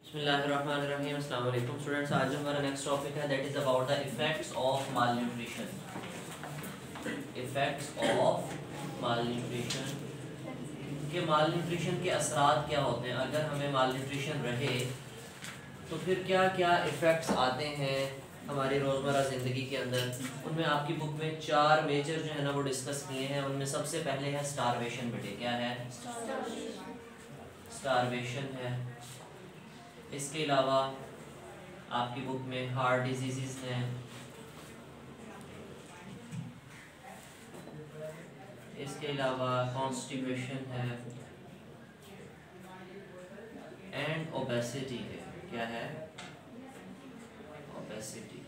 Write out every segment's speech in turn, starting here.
बिस्मिल्लाहिर्रहमानिर्रहीम। अस्सलाम वालेकुम स्टूडेंट्स। आज हमारा नेक्स्ट टॉपिक है that is about the effects of malnutrition. Effects of malnutrition के माल न्यूट्रिशन के असरात क्या होते हैं। अगर हमें माल न्यूट्रिशन रहे तो फिर क्या क्या इफ़ेक्ट्स आते हैं हमारी रोज़मर्रा ज़िंदगी के अंदर। उनमें आपकी बुक में 4 मेजर जो है ना वो डिस्कस किए हैं। उनमें सबसे पहले है स्टारवेशन। बेटे क्या है? स्टारवेशन है। इसके अलावा आपकी बुक में हार्ट डिजीज़ हैं। इसके अलावा कॉन्स्टिपेशन है एंड ओबेसिटी है। क्या है? ओबेसिटी।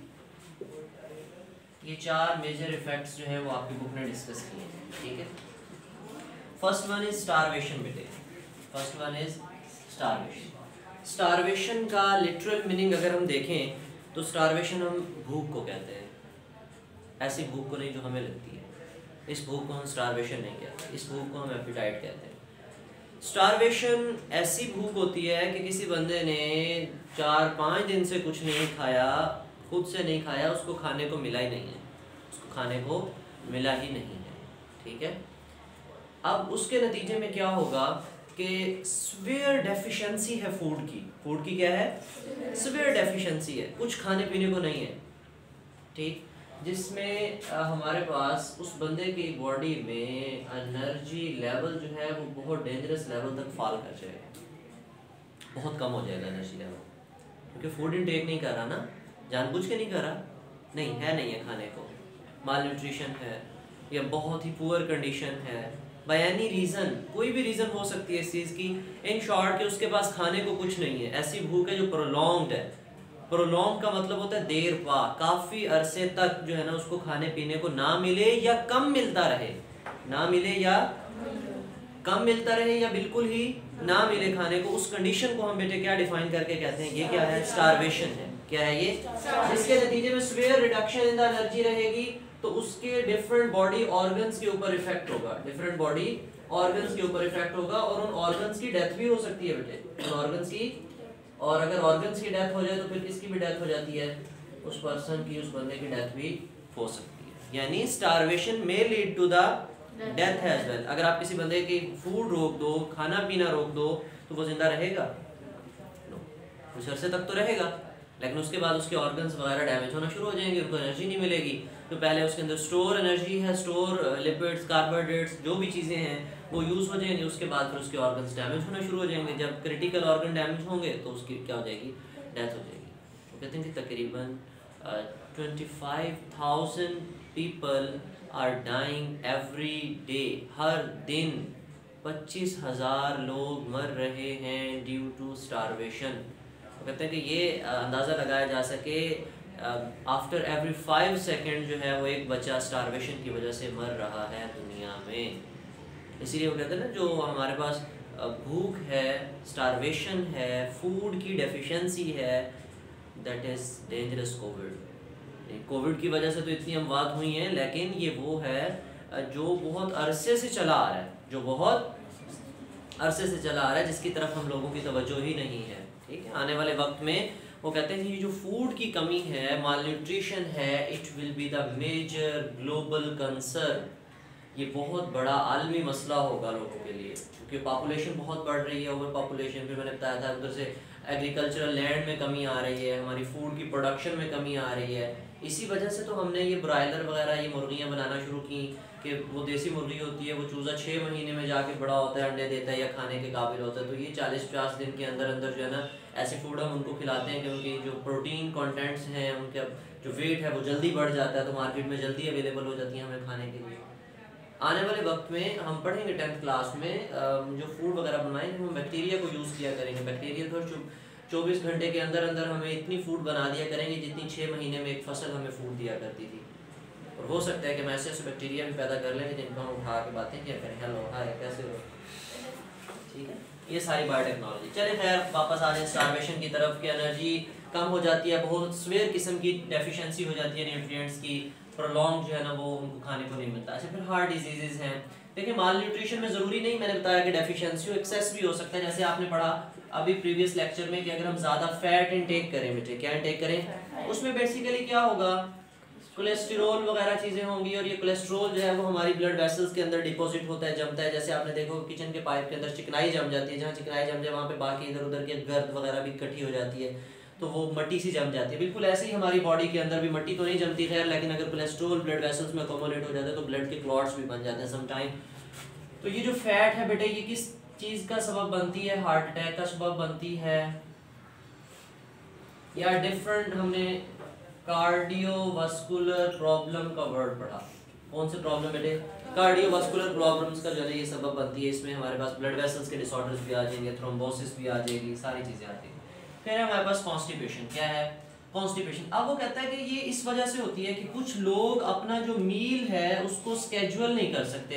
ये 4 मेजर इफेक्ट्स जो हैं वो आपकी बुक ने डिस्कस किए हैं। ठीक है। First one is starvation. बेटे first one is starvation. Starvation का लिटरल मीनिंग अगर हम देखें तो स्टारवेशन हम भूख को कहते हैं। ऐसी भूख को नहीं जो हमें लगती है। इस भूख को हम स्टारवेशन नहीं कहते, इस भूख को हम एपेटाइट कहते हैं। स्टारवेशन ऐसी भूख होती है कि किसी बंदे ने 4-5 दिन से कुछ नहीं खाया, खुद से नहीं खाया, उसको खाने को मिला ही नहीं है, उसको खाने को मिला ही नहीं है। ठीक है। अब उसके नतीजे में क्या होगा कि सीवियर डेफिशिएंसी है फूड की। फूड की क्या है? सीवियर डेफिशिएंसी है, कुछ खाने पीने को नहीं है। ठीक। जिसमें हमारे पास उस बंदे की बॉडी में एनर्जी लेवल जो है वो बहुत डेंजरस लेवल तक फॉल कर जाएगा, बहुत कम हो जाएगा एनर्जी लेवल। क्योंकि फूड इनटेक नहीं कर रहा ना, जानबूझ के नहीं कर रहा, नहीं है खाने को, माल न्यूट्रिशन है या बहुत ही पुअर कंडीशन है, बाय एनी रीज़न, कोई भी रीज़न हो सकती है इस चीज़ की। इन शॉर्ट कि उसके पास खाने को कुछ नहीं है। ऐसी भूख है जो प्रोलॉन्ग्ड है। प्रोलॉन्ग का मतलब होता है देर पा, काफ़ी अरसे तक जो है ना उसको खाने पीने को ना मिले या कम मिलता रहे, ना मिले या कम मिलता रहे या बिल्कुल ही ना मिले खाने को। उस कंडीशन को हम बेटे क्या डिफाइन करके कहते हैं? ये क्या है? स्टारवेशन है। क्या है ये? जिसके नतीजे में severe reduction in the energy रहेगी, तो उसके डिफरेंट बॉडी ऑर्गन्स के ऊपर इफेक्ट होगा, डिफरेंट बॉडी ऑर्गन्स के ऊपर इफेक्ट होगा और उन ऑर्गन्स की डेथ भी हो सकती है बेटे, उन ऑर्गन्स की। और अगर ऑर्गन्स की डेथ हो जाए तो फिर किसकी भी डेथ हो जाती है? उस पर्सन की, उस बंदे की डेथ भी हो सकती है। यानी स्टारवेशन में lead to the death as well. अगर आप किसी बंदे की फूड रोक दो, खाना पीना रोक दो, तो वो जिंदा रहेगा? नो, कुछ अरसे तक तो रहेगा, लेकिन उसके बाद उसके ऑर्गन्स वगैरह डैमेज होना शुरू हो जाएंगे, उनको एनर्जी नहीं मिलेगी। तो पहले उसके अंदर स्टोर एनर्जी है, स्टोर लिपिड्स, कार्बोहाइड्रेट्स, जो भी चीज़ें हैं वो यूज़ हो जाएंगी। उसके बाद फिर उसके ऑर्गन्स डैमेज होना शुरू हो जाएंगे। जब क्रिटिकल ऑर्गन डैमेज होंगे तो उसकी क्या हो जाएगी? डेथ हो जाएगी। तो कहते हैं कि तकरीबन 25,000 people are dying every day. हर दिन 25,000 लोग मर रहे हैं ड्यू टू स्टारवेशन। कहते हैं कि ये अंदाज़ा लगाया जा सके आफ्टर एवरी 5 सेकेंड जो है वो एक बच्चा स्टारवेशन की वजह से मर रहा है दुनिया में। इसीलिए वो कहते हैं ना, जो हमारे पास भूख है, स्टारवेशन है, फूड की डेफिशिएंसी है, that is dangerous covid. Covid की वजह से तो इतनी अमवात हुई हैं, लेकिन ये वो है जो बहुत अरसे से चला आ रहा है, जो बहुत अरसे से चला आ रहा है, जिसकी तरफ हम लोगों की तवज्जो ही नहीं है। ठीक है। आने वाले वक्त में वो कहते हैं कि जो फूड की कमी है, माल न्यूट्रिशन है, it will be the major global concern. ये बहुत बड़ा आलमी मसला होगा लोगों के लिए, क्योंकि पॉपुलेशन बहुत बढ़ रही है, ओवर पॉपुलेशन। फिर मैंने बताया था उधर से एग्रीकल्चरल लैंड में कमी आ रही है, हमारी फूड की प्रोडक्शन में कमी आ रही है। इसी वजह से तो हमने ये ब्रायलर वगैरह, ये मुर्गियाँ बनाना शुरू की कि वो देसी मुर्गी होती है, वो चूज़ा 6 महीने में जाके बड़ा होता है, अंडे देता है या खाने के काबिल होता है। तो ये 40-50 दिन के अंदर अंदर जो है ना ऐसे फूड हम उनको खिलाते हैं कि उनकी जो प्रोटीन कंटेंट्स हैं, उनका जो वेट है वो जल्दी बढ़ जाता है, तो मार्केट में जल्दी अवेलेबल हो जाती हैं हमें खाने के लिए। आने वाले वक्त में हम पढ़ेंगे 10th क्लास में जो फूड वगैरह बनाएंगे हम बैक्टीरिया को यूज़ किया करेंगे। बैक्टीरिया तो 24 घंटे के अंदर अंदर हमें इतनी फूड बना दिया करेंगे जितनी 6 महीने में एक फसल हमें फूड दिया करती थी। और हो सकता है कि हम ऐसे ऐसे बैक्टीरिया भी पैदा कर लेंगे जिनको हम उठा के बातें किया करें, हेलो हाय कैसे हो। ठीक है। ये सारी बायोटेक्नोलॉजी। चले खैर वापस आ जाए स्टारवेशन की तरफ। कि एनर्जी कम हो जाती है, बहुत सीवियर किस्म की डेफिशिएंसी हो जाती है न्यूट्रिएंट्स की, प्रोलॉन्ग जो है ना वो उनको खाने को नहीं मिलता। अच्छा, फिर हार्ट डिजीज़ हैं। देखिए माल न्यूट्रिशन में ज़रूरी नहीं, मैंने बताया कि डेफिशिएंसी हो, एक्सेस भी हो सकता है। जैसे आपने पढ़ा अभी प्रीवियस लेक्चर में कि अगर हम ज़्यादा फैट इनटेक करें बेटे, क्या इनटेक करें, उसमें बेसिकली क्या होगा, कोलेस्ट्रॉल वगैरह चीज़ें होंगी, और ये कोलेस्ट्रॉल जो है वो हमारी ब्लड वेसल्स के अंदर डिपॉजिट होता है, जमता है। जैसे आपने देखो किचन के पाइप के अंदर चिकनाई जम जाती है, जहाँ चिकनाई जम जाए वहाँ पे बाकी इधर उधर के गर्द वगैरह भी इकट्ठी हो जाती है, तो वो मट्टी सी जम जाती है। बिल्कुल ऐसे ही हमारी बॉडी के अंदर भी मट्टी तो नहीं जमती खैर, लेकिन अगर कोलेस्ट्रॉल ब्लड वेसल्स में अकोमोडेट हो जाता है तो ब्लड के क्लॉट्स भी बन जाते हैं समटाइम। तो ये जो फैट है बेटे, ये किस चीज़ का सबब बनती है, हार्ट अटैक का सबब बनती है, या डिफरेंट हमने कार्डियोवास्कुलर प्रॉब्लम का वर्ड पढ़ा। कौन से प्रॉब्लम बेटे, कार्डियोवास्कुलर प्रॉब्लम्स का जो है ये सबब बनती है। इसमें हमारे पास ब्लड वेसल्स के डिसऑर्डर्स भी आ जाएंगे, थ्रोम्बोसिस भी आ जाएगी, सारी चीज़ें आ जाएंगी। फिर हमारे पास कॉन्स्टिपेशन, क्या है कॉन्स्टिपेशन। अब वो कहता है कि ये इस वजह से होती है कि कुछ लोग अपना जो मील है उसको स्केड्यूल नहीं कर सकते,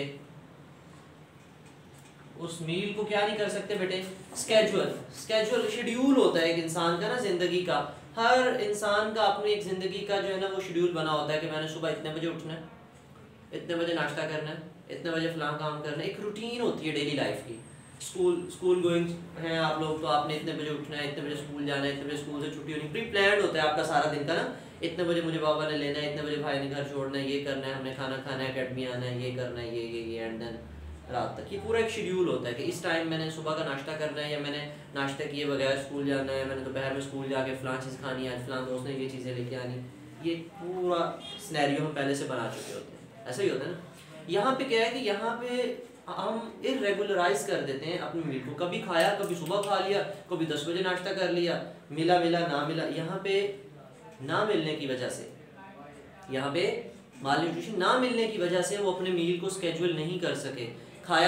उस मील को क्या नहीं कर सकते बेटे, स्केड्यूल शेड्यूल होता है एक इंसान का ना, जिंदगी का, हर इंसान का अपनी एक जिंदगी का जो है ना वो शेड्यूल बना होता है कि मैंने सुबह इतने बजे उठना है, इतने बजे नाश्ता करना है, इतने बजे फलां काम करना है, एक रूटीन होती है डेली लाइफ की। स्कूल गोइंग हैं आप लोग, तो आपने इतने बजे उठना है, इतने बजे स्कूल जाना है, इतने बजे स्कूल से छुट्टी होनी, प्री प्लान्ड होता है आपका सारा दिन का ना, इतने बजे मुझे बाबा ने लेना है, इतने बजे भाई ने घर छोड़ना है, ये करना है, हमने खाना खाना है, अकेडमी आना है, ये करना है, ये एंड देन रात तक। ये पूरा एक शेड्यूल होता है कि इस टाइम मैंने सुबह का नाश्ता करना है, या मैंने नाश्ता किए बगैर स्कूल जाना है, मैंने दोपहर में स्कूल जाके फ़लाँ चीज़ खानी है, आज फ़लाँ दोस्त ने ये चीज़ें लेके आनी। ये पूरा सिनेरियो हम पहले से बना चुके होते हैं, ऐसा ही होता है ना। यहाँ पे क्या है कि यहाँ पे हम इरेगुलराइज कर देते हैं अपनी मील को, कभी खाया, कभी सुबह खा लिया, कभी 10 बजे नाश्ता कर लिया, मिला ना मिला। यहाँ पे ना मिलने की वजह से, यहाँ पे माल न्यूट्रिशन ना मिलने की वजह से वो अपने मील को स्केड्यूल नहीं कर सके। खाया,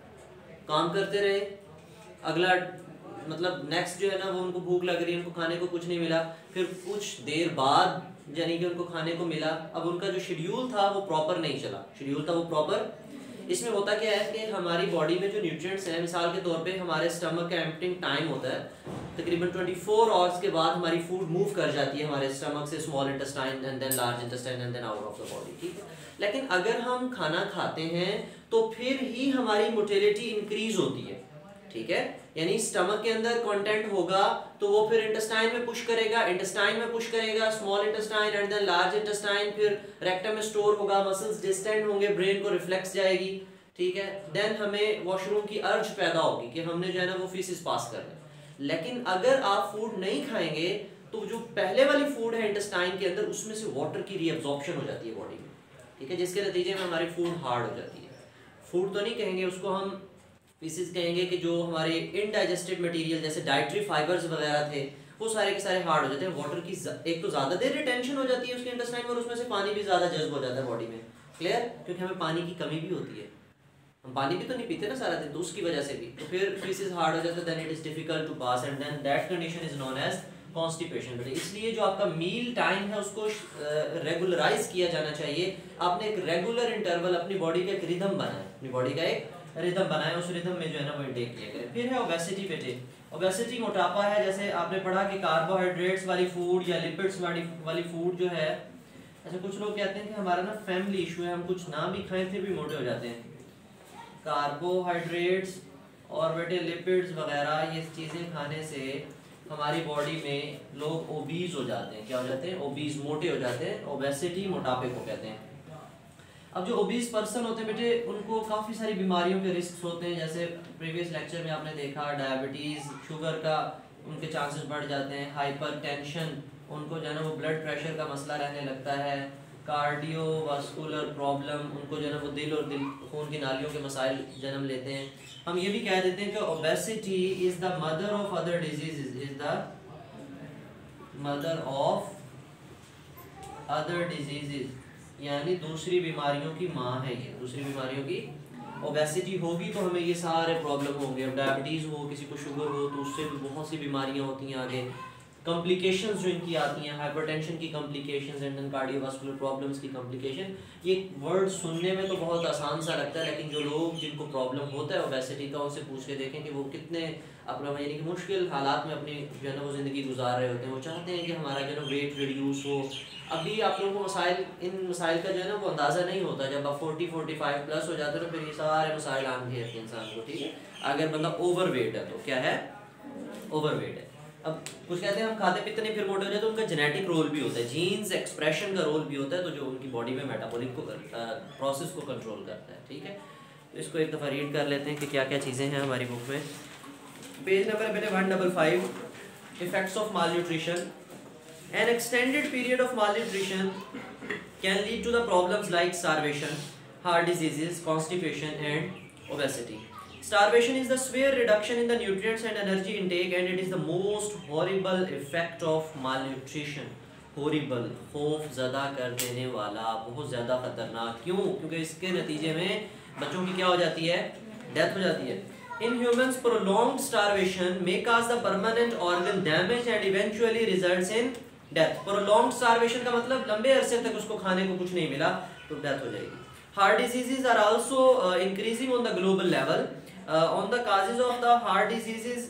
काम करते रहे, अगला मतलब नेक्स्ट जो है ना वो उनको भूख लग रही है, उनको खाने को कुछ नहीं मिला, फिर कुछ देर बाद यानी कि उनको खाने को मिला, अब उनका जो शेड्यूल था वो प्रॉपर नहीं चला, शेड्यूल था वो प्रॉपर। इसमें होता क्या है कि हमारी बॉडी में जो न्यूट्रिएंट्स हैं, मिसाल के तौर पे हमारे स्टमक का एम्प्टिंग टाइम होता है तकरीबन 24 आवर्स के बाद हमारी फूड मूव कर जाती है हमारे स्टमक से small intestine and then large intestine and then out of the body, ठीक है। लेकिन अगर हम खाना खाते हैं तो फिर ही हमारी मोटिलिटी इंक्रीज होती है, ठीक है। यानी स्टमक के अंदर कंटेंट होगा तो वो फिर इंटेस्टाइन में पुश करेगा, इंटेस्टाइन में पुश करेगा, small intestine and then large intestine, फिर रेक्टम में स्टोर होगा, मसल्स डिस्टेंड होंगे, ब्रेन को रिफ्लेक्स जाएगी, ठीक है। देन हमें वॉशरूम की अर्ज पैदा होगी कि हमने जो है ना वो फीसिस पास करना है। लेकिन अगर आप फूड नहीं खाएंगे तो जो पहले वाली फूड है इंटेस्टाइन के अंदर, उसमें से वाटर की रीअब्जॉर्प्शन हो जाती है बॉडी में, ठीक है, जिसके नतीजे में हमारी फूड हार्ड हो जाती है। फूड तो नहीं कहेंगे उसको, हम फीसिस कहेंगे कि जो हमारे इनडाइजेस्टेड मटेरियल जैसे डाइटरी फाइबर्स वगैरह थे वो सारे के सारे हार्ड हो जाते हैं। वाटर की एक तो ज़्यादा देर रिटेंशन हो जाती है उसके इंटेस्टाइन में, और उसमें से पानी भी ज़्यादा जज्ब हो जाता है बॉडी में, क्लियर, क्योंकि हमें पानी की कमी भी होती है, हम पानी भी तो नहीं पीते ना सारा दिन, तो उसकी वजह से भी तो फिर फीसिस हार्ड हो जाता है, then it is difficult to pass and then that condition is known as constipation. बेटे इसलिए जो आपका मील टाइम है उसको रेगुलराइज किया जाना चाहिए। आपने एक रेगुलर इंटरवल अपनी बॉडी का एक रिदम बनाए, अपनी बॉडी का एक रिदम बनाए, उस रिदम में जो है ना वो इंटेक किया करें। फिर है ओबेसिटी बेटे, ओबेसिटी मोटापा है। जैसे आपने पढ़ा कि कार्बोहाइड्रेट्स वाली फूड या लिपिड्स वाली फूड जो है, अच्छा कुछ लोग कहते हैं कि हमारा ना फैमिली इशू है, हम कुछ ना भी खाएं फिर भी मोटे हो जाते हैं। कार्बोहाइड्रेट्स और बेटे लिपिड्स वगैरह ये चीज़ें खाने से हमारी बॉडी में लोग ओबीज हो जाते हैं। क्या हो जाते हैं? ओबीज, मोटे हो जाते हैं। ओबेसिटी मोटापे को कहते हैं। अब जो ओबीज पर्सन होते हैं बेटे उनको काफ़ी सारी बीमारियों के रिस्क होते हैं, जैसे प्रीवियस लेक्चर में आपने देखा डायबिटीज़, शुगर का उनके चांसेस बढ़ जाते हैं, हाइपर टेंशन, उनको जो है ना वो ब्लड प्रेशर का मसला रहने लगता है, कार्डियोवास्कुलर प्रॉब्लम, उनको जो है ना वो दिल और खून की नालियों के मसाइल जन्म लेते हैं। हम ये भी कह देते हैं कि obesity is the mother of other diseases, is the mother of other diseases, यानी दूसरी बीमारियों की माँ है ये, दूसरी बीमारियों की। ओबेसिटी होगी तो हमें ये सारे प्रॉब्लम होंगे। अब डायबिटीज़ हो, किसी को शुगर हो तो उससे भी बहुत सी बीमारियाँ होती हैं आगे। कॉम्प्लिकेशंस जो इनकी आती हैं, हाइपरटेंशन की complications and then cardiovascular problems की कॉम्प्लिकेशन। ये वर्ड सुनने में तो बहुत आसान सा लगता है, लेकिन जो लोग जिनको प्रॉब्लम होता है ओबेसिटी का, उनसे पूछ के देखें कि वो कितने अपना यानी कि मुश्किल हालात में अपनी जो है ना वो ज़िंदगी गुजार रहे होते हैं। वो चाहते हैं कि हमारा जो है ना वेट रिड्यूस हो। अभी आप लोगों को मसाइल, इन मसाइल का जो है ना वो अंदाज़ा नहीं होता। जब आप 40-45 प्लस हो जाते हो ना फिर ये सारे मसाइल आम घेरते हैं इंसान को, ठीक है। अगर बंदा ओवर वेट है तो क्या है, ओवरवेट है। अब कुछ कहते हैं हम खाते पीते नहीं फिर मोटे हो जाए, तो उनका जेनेटिक रोल भी होता है, जीन्स एक्सप्रेशन का रोल भी होता है, तो जो उनकी बॉडी में मेटाबॉलिक को प्रोसेस को कंट्रोल करता है। ठीक है, तो इसको एक दफ़ा रीड कर लेते हैं कि क्या क्या चीज़ें हैं हमारी बुक में। पेज नंबर बेटे 155, effects of malnutrition. An extended period of malnutrition can lead to the problems like starvation, heart diseases, constipation and obesity. Starvation is the severe reduction in the nutrients and energy intake, and it is the most horrible effect of malnutrition. Horrible, खौफ ज़्यादा कर देने वाला, बहुत ज़्यादा खतरनाक। क्यों? क्योंकि इसके नतीजे में बच्चों की क्या हो जाती है? डेथ हो जाती है। In humans, prolonged starvation may cause the permanent organ damage and eventually results in death. Prolonged starvation का मतलब लंबे अरसे तक उसको खाने को कुछ नहीं मिला तो डेथ हो जाएगी। Heart diseases are also increasing on the global level. On the causes of the heart diseases,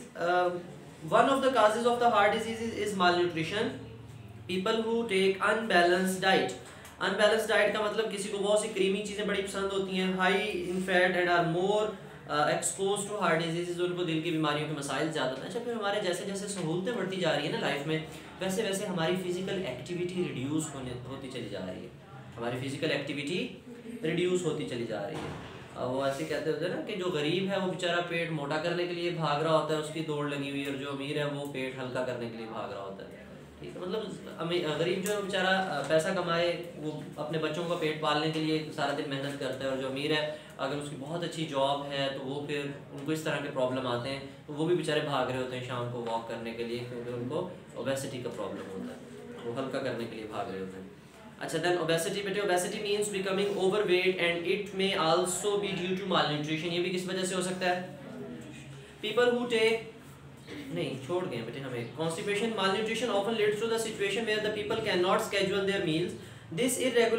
one of the causes of the heart diseases is malnutrition. People who take unbalanced diet. Unbalanced diet का मतलब किसी को बहुत सी creamy चीज़ें बड़ी पसंद होती हैं, high in fat and are more exposed to heart diseases, उनको दिल की बीमारियों के मसाइल ज़्यादा होते हैं। अच्छा, फिर हमारे जैसे जैसे सहूलतें बढ़ती जा रही है ना लाइफ में, वैसे वैसे हमारी फिजिकल एक्टिविटी रिड्यूस होती चली जा रही है, हमारी फिजिकल एक्टिविटी रिड्यूस होती चली जा रही है। वो ऐसे कहते होते हैं ना कि जो गरीब है वो बेचारा पेट मोटा करने के लिए भाग रहा होता है, उसकी दौड़ लगी हुई है, और जो अमीर है वो पेट हल्का करने के लिए भाग रहा होता है। ठीक है, मतलब गरीब जो है बेचारा पैसा कमाए, वो अपने बच्चों का पेट पालने के लिए सारा दिन मेहनत करता है, और जो अमीर है अगर उसकी बहुत अच्छी जॉब है तो वो फिर उनको इस तरह के प्रॉब्लम आते हैं, तो वो भी बेचारे भाग रहे होते हैं शाम को वॉक करने के लिए, क्योंकि उनको ओबेसिटी का प्रॉब्लम होता है, वो हल्का करने के लिए भाग रहे होते हैं। अच्छा, देन ओबेसिटी बेटे, obesity means becoming overweight and it may also be due to malnutrition. ये भी किस वजह से हो सकता है? पीपल हु टेक, नहीं छोड़ गए बेटे हमें, constipation. Malnutrition often leads to the situation where the people can not schedule their meals. This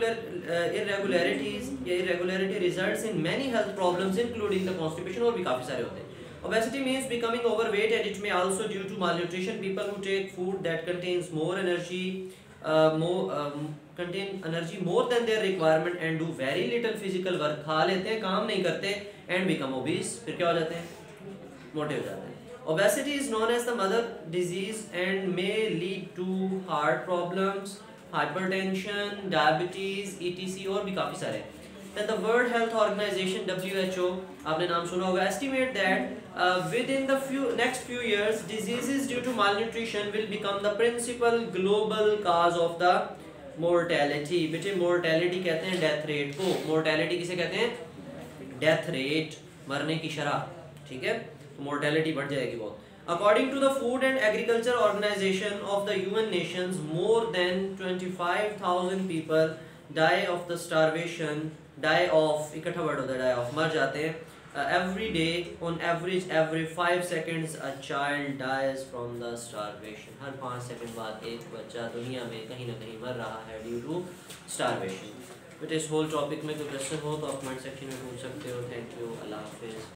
irregularity results in many health problems including the constipation, और भी काफ़ी सारे होते हैं। Obesity means becoming overweight and it may also due to malnutrition. People who take food that contains more energy more than their requirement and do very little physical work, खा लेते हैं, काम नहीं करते, and become obese, फिर क्या हो जाते हैं? मोटे हो जाते हैं। Obesity is known as the mother disease and may lead to heart problems, hypertension, diabetes, etc. और भी काफ़ी सारे। Then the World Health Organization (WHO) आपने नाम सुना होगा, estimate that within the next few years, diseases due to malnutrition will become the principal global cause of the mortality. बेटे mortality कहते हैं डेथ रेट को, mortality किसे कहते हैं? डेथ रेट, मरने की शरह। ठीक है, तो mortality बढ़ जाएगी बहुत। According to the Food and Agriculture Organization of the UN Nations, more than 25,000 people die of the starvation, die of, इकट्ठा वर्ड होता है die of, मर जाते हैं। Every day, on average, every 5 seconds, a child dies from the starvation. हर 5 second बाद एक बच्चा दुनिया में कहीं ना कहीं मर रहा है ड्यू टू starvation। बट इस होल टॉपिक में कोई क्वेश्चन हो तो आप कमेंट सेक्शन में पूछ सकते हो। थैंक यू, अल्लाह हाफिज़।